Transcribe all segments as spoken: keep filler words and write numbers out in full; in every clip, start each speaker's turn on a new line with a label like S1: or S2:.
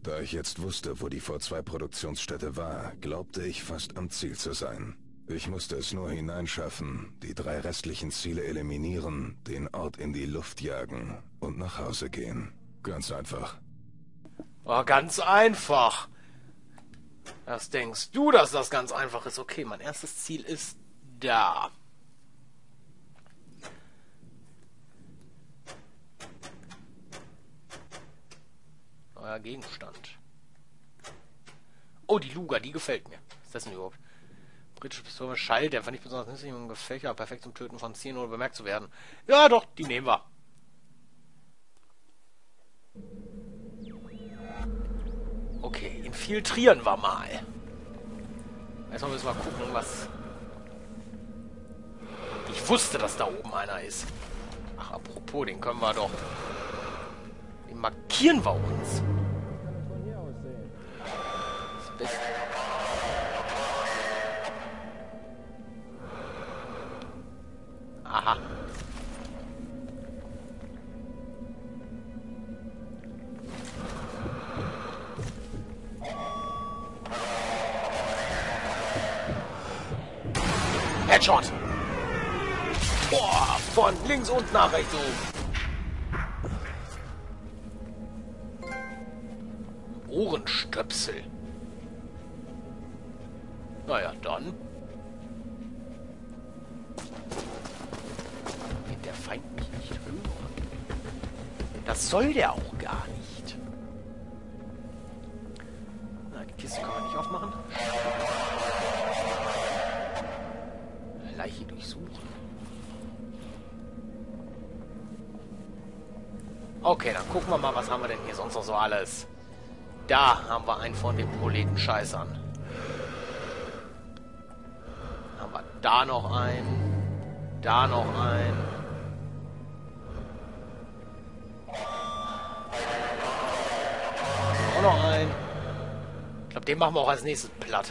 S1: Da ich jetzt wusste, wo die V zwei Produktionsstätte war, glaubte ich fast am Ziel zu sein. Ich musste es nur hineinschaffen, die drei restlichen Ziele eliminieren, den Ort in die Luft jagen und nach Hause gehen. Ganz einfach.
S2: Oh, ganz einfach. Was denkst du, dass das ganz einfach ist? Okay, mein erstes Ziel ist da. Neuer Gegenstand. Oh, die Luger, die gefällt mir. Was ist das denn überhaupt? Britische Pistole, Schalldämpfer, nicht besonders nützlich im Gefächer, perfekt zum Töten von Zielen oder bemerkt zu werden. Ja, doch, die nehmen wir. Okay, infiltrieren wir mal. Erstmal müssen wir gucken, was... Ich wusste, dass da oben einer ist. Ach, apropos, den können wir doch... Den markieren wir uns. Das Beste. Aha. Headshot. Boah, von links und nach rechts oben. Ohrenstöpsel. Naja, dann. Wird der Feind mich nicht hören? Das soll der auch gar nicht. Na, die Kiste kann man nicht aufmachen. Leiche durchsuchen. Okay, dann gucken wir mal, was haben wir denn hier sonst noch so alles. Da haben wir einen von den Proletenscheißern. Haben wir da noch einen. Da noch einen. Auch noch einen. Ich glaube, den machen wir auch als nächstes platt.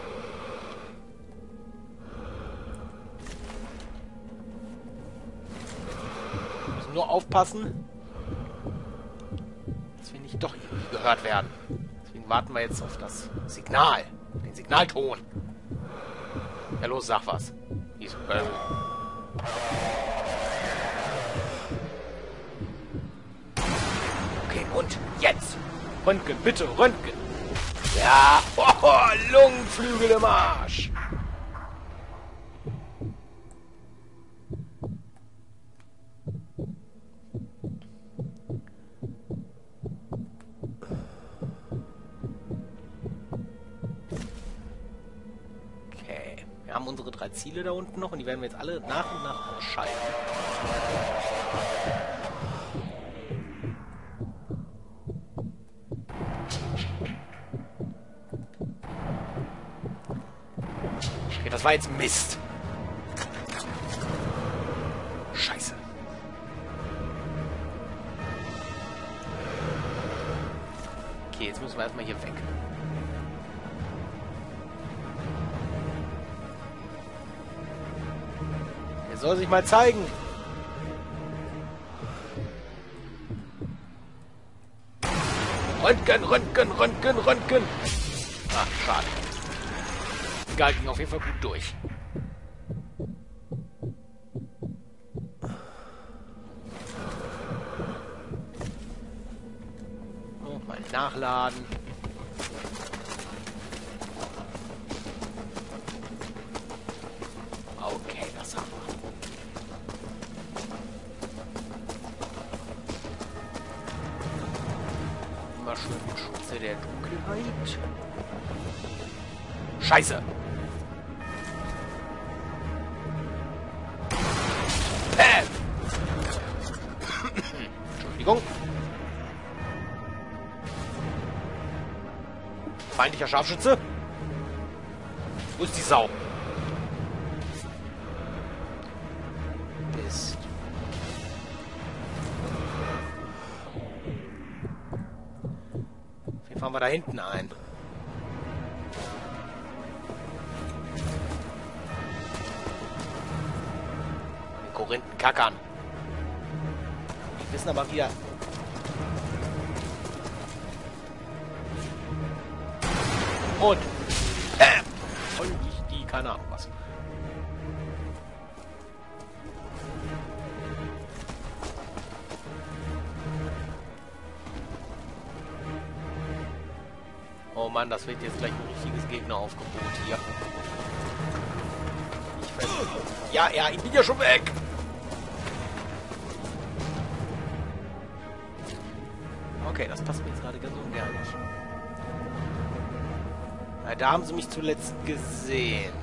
S2: Müssen nur aufpassen, dass wir nicht doch irgendwie gehört werden. Deswegen warten wir jetzt auf das Signal. Den Signalton. Ja, los, sag was. Ist, äh. Okay, und jetzt. Röntgen, bitte, Röntgen. Ja, oh, Lungenflügel im Arsch. Okay, wir haben unsere drei Ziele da unten noch und die werden wir jetzt alle nach und nach ausschalten. Okay, das war jetzt Mist. Scheiße. Okay, jetzt müssen wir erstmal hier weg. Er soll sich mal zeigen. Röntgen, Röntgen, Röntgen, Röntgen. Ach, schade. Egal, ging auf jeden Fall gut durch. Oh, mal nachladen. Okay, das haben wir. Immer schön im Schutze der Dunkelheit. Scheiße! Bäm! Entschuldigung. Feindlicher Scharfschütze. Wo ist die Sau? Mist. Wie fahren wir da hinten ein? Die Korinthen kackern. Die wissen aber wieder... Und äh, und ich die, keine Ahnung was. Oh Mann, das wird jetzt gleich ein richtiges Gegneraufgebot hier. Ich weiß, ja, ja, ich bin ja schon weg. Okay, das passt mir jetzt gerade ganz und gar nicht. Na, da haben sie mich zuletzt gesehen.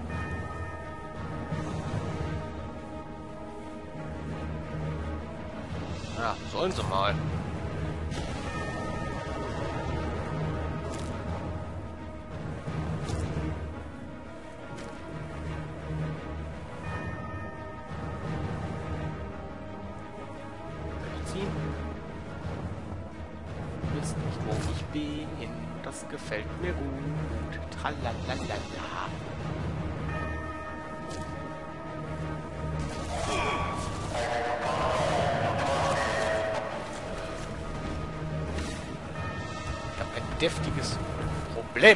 S2: Ja, sollen sie mal. Wisst nicht, wo ich bin. Das gefällt mir gut. Tralalala. Ich habe ein deftiges Problem.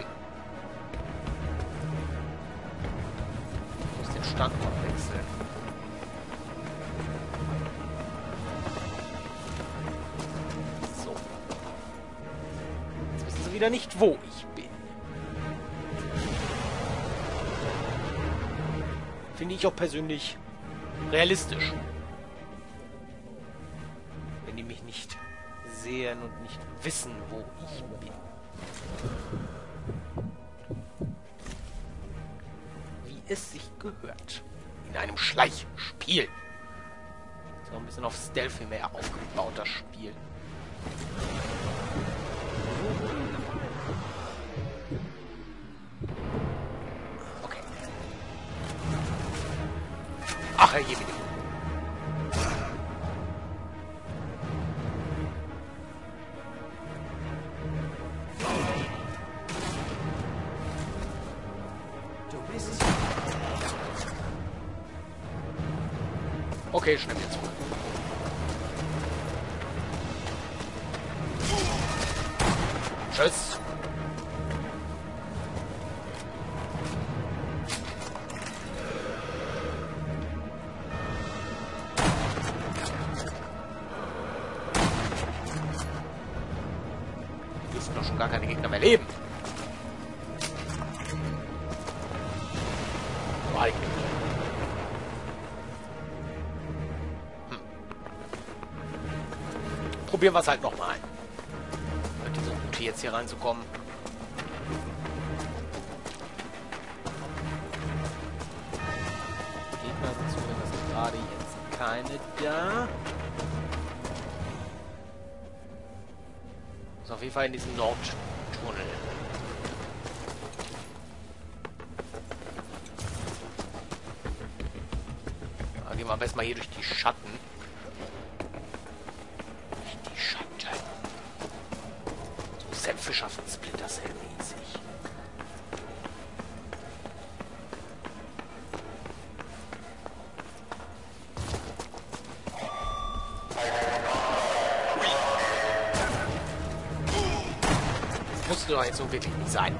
S2: Ich muss den Standort wechseln. Wieder nicht, wo ich bin. Finde ich auch persönlich realistisch. Wenn die mich nicht sehen und nicht wissen, wo ich bin. Wie es sich gehört. In einem Schleichspiel. So ein bisschen auf Stealthy mehr aufgebaut, das Spiel. Ach, Herr Jemini. Okay, schnell wieder zurück. Tschüss. Noch schon gar keine Gegner mehr leben. So, eigentlich. Hm. Probieren wir es halt nochmal. Mit dieser Route jetzt hier reinzukommen. Gegner sind zumindest gerade jetzt keine da. Ist auf jeden Fall in diesem Nordtunnel. Da gehen wir am besten mal hier durch die Schatten. Durch die Schatten. So Sam Fisher von Splinter Cell mäßig. Musste doch jetzt so wirklich nicht sein.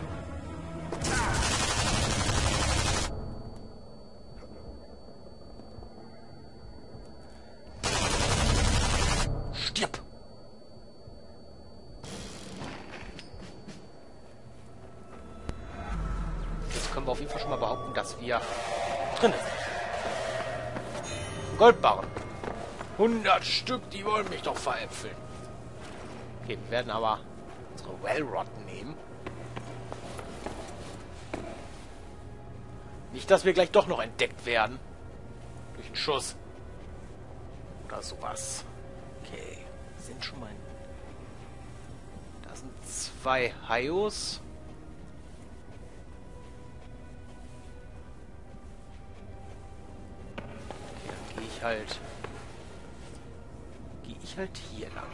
S2: Stirb! Jetzt können wir auf jeden Fall schon mal behaupten, dass wir drin sind. Goldbarren. hundert Stück, die wollen mich doch veräpfeln. Okay, wir werden aber unsere Wellrod nehmen. Nicht, dass wir gleich doch noch entdeckt werden. Durch einen Schuss. Oder sowas. Okay. Sind schon mal... Da sind zwei Haios. Okay, dann gehe ich halt... Gehe ich halt hier lang.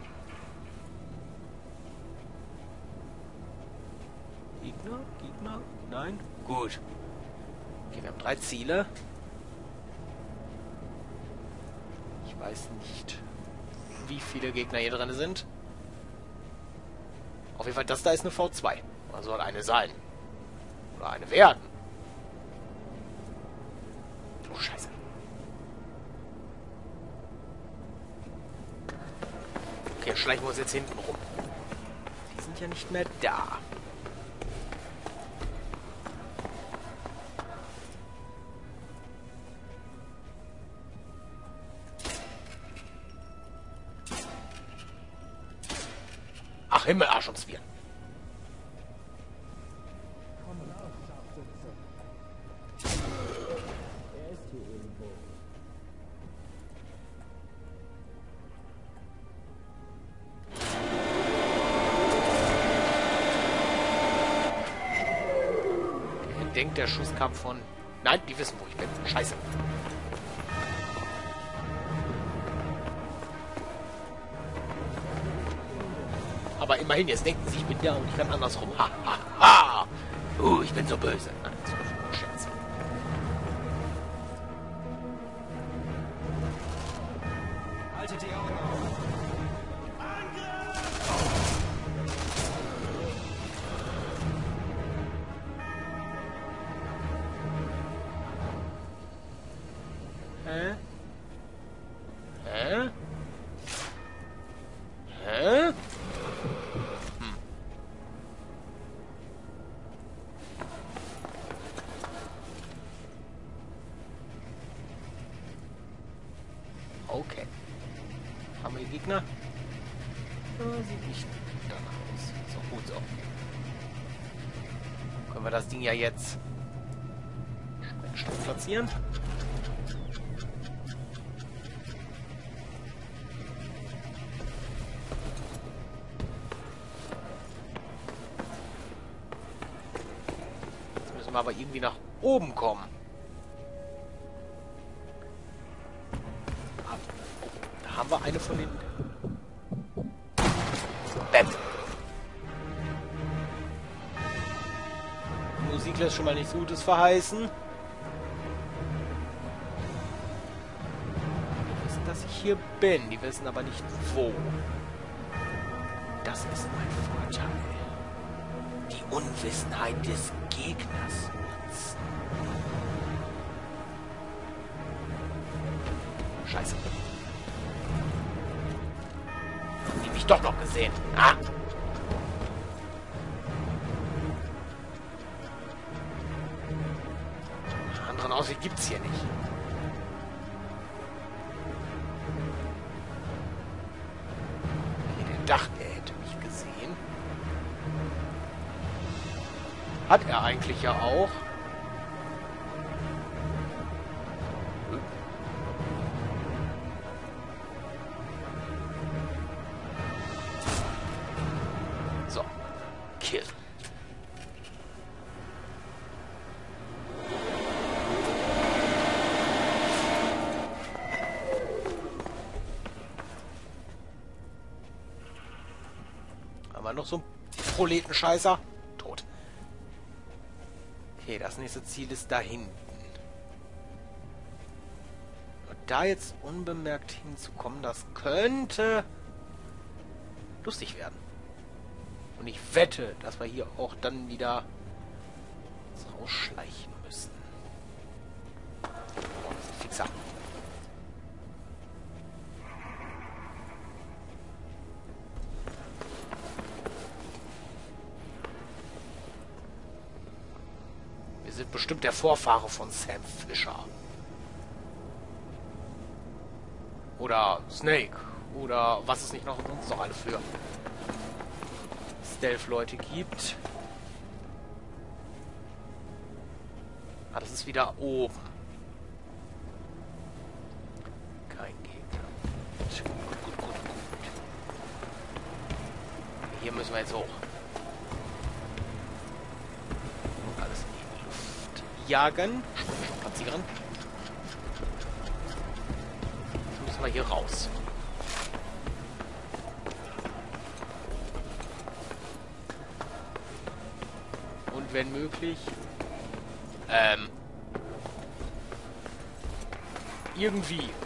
S2: Gegner? Gegner? Nein? Gut. Okay, wir haben drei Ziele. Ich weiß nicht, wie viele Gegner hier drin sind. Auf jeden Fall, das da ist eine V zwei. Oder soll eine sein? Oder eine werden? Oh, Scheiße. Okay, schleichen wir uns jetzt hinten rum. Die sind ja nicht mehr da. Ach, Himmel, Arsch und Zwirn. Denkt, der Schuss kam von... Nein, die wissen, wo ich bin. Scheiße. Aber immerhin, jetzt denken sie, ich bin da und ich kann andersrum. Ha, ha, ha. Uh, ich bin so böse. Nein, das ist nur ein Scherz. Haltet die Augen auf. Hä? Hä? Hä? Hm. Okay. Haben wir die Gegner? Ja, sieht nicht danach aus. Ist auch gut so. Können wir das Ding ja jetzt Sprengstoff platzieren? Aber irgendwie nach oben kommen. Da haben wir eine von den... Bam. Die Musik lässt schon mal nichts Gutes verheißen. Die wissen, dass ich hier bin. Die wissen aber nicht, wo. Das ist mein Vorteil. Die Unwissenheit des Gegners. Scheiße. Haben die mich doch noch gesehen? Ah! Anderen Ausweg gibt's hier nicht. Der dachte, er hätte mich gesehen. Hat er eigentlich ja auch. So. Kill. Haben wir noch so einen Proletenscheißer? Tot. Okay, das nächste Ziel ist da hinten. Und da jetzt unbemerkt hinzukommen, das könnte lustig werden. Und ich wette, dass wir hier auch dann wieder rausschleichen müssen. Oh, das ist ein Fixer. Wir sind bestimmt der Vorfahre von Sam Fisher. Oder Snake. Oder was es nicht noch sonst noch alle für Stealth-Leute gibt. Ah, das ist wieder oben. Kein Gegner. Gut, gut, gut, gut. Hier müssen wir jetzt hoch. Alles in die Luft jagen. Sprengstoff platzieren. Jetzt müssen wir hier raus. Und wenn möglich, ähm, irgendwie